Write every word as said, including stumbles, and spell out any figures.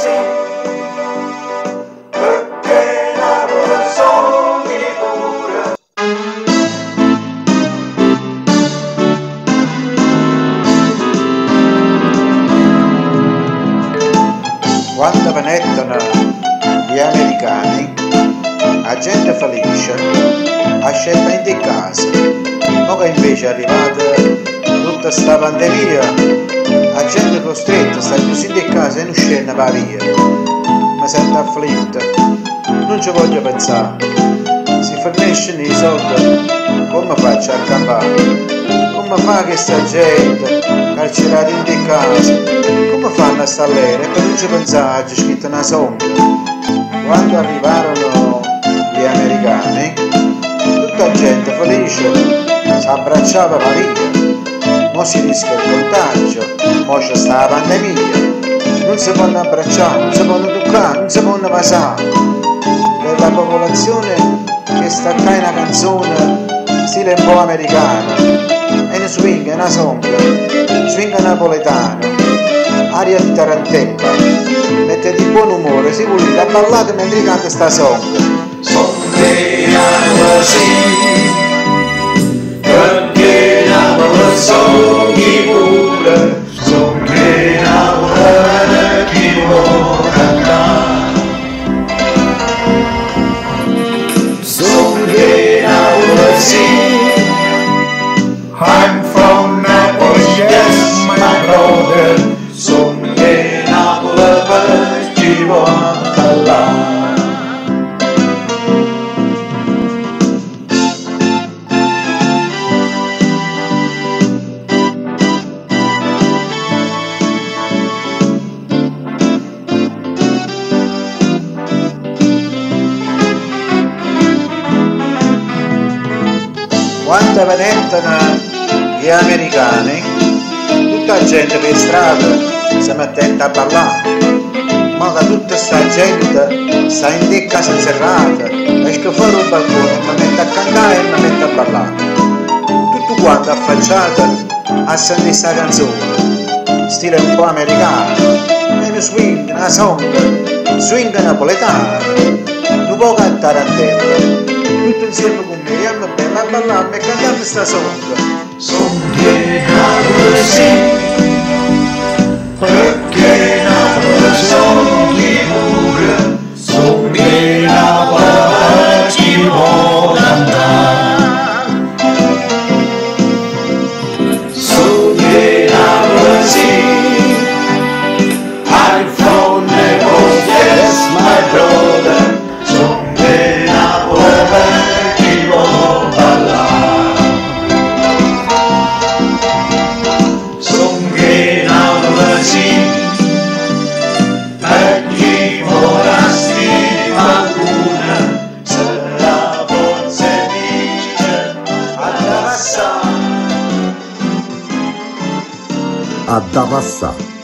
così, perché Napoli sogni pure. Quando venettano gli americani, la gente felice a scelta in casa, ma che invece è arrivata tutta sta pandemia, la gente costretta sta chiusa in casa e non scende per via. Mi sento afflitta, non ci voglio pensare, si forniscono i soldi, come faccio a campare? Come fa questa gente carcerata in casa? Come fanno a stare e per non ci pensare c'è scritto una sonda? Quando arrivarono gli americani, tutta la gente felice si abbracciava via. Mo si rischia il contagio, mo c'è sta la pandemia, non si possono abbracciare, non si possono toccare, non si possono passare. Per la popolazione che sta qua in una canzone stile un po' americano, e ne swing, una songa, swing napoletano, aria di tarantella, mette di buon umore, si volete a ballare mentre canta sta songa. Sogniamo così, perché Napoli sogni pure, sogniamo chi vuole cantare. Sogniamo così, I'm from Naples, yes, my brother. Sogni Napoli per chi vuole ballare. Quando venettano gli americani, tutta la gente per strada si metteva a ballare, ma da tutta sta gente sta in te casa serrata, esce fuori un balcone e mi mette a cantare e mi mette a ballare. Tutto quanto affacciato a sentire sta canzone, stile un po' americano, e uno swing, una songa, swing napoletano, un po' a tarantella, tutto insieme con me, e mi bella a ballare e cantare sta songa. Sogniamo così, perché Napoli sogni pure, sogniamo per chi vuole andare. Sogniamo così, I'm from Naples, yes my brother, sogniamo per chi vuole ballare. Per chi vorasti qualcuna, se la forza dice ad abbassare. Ad abbassare.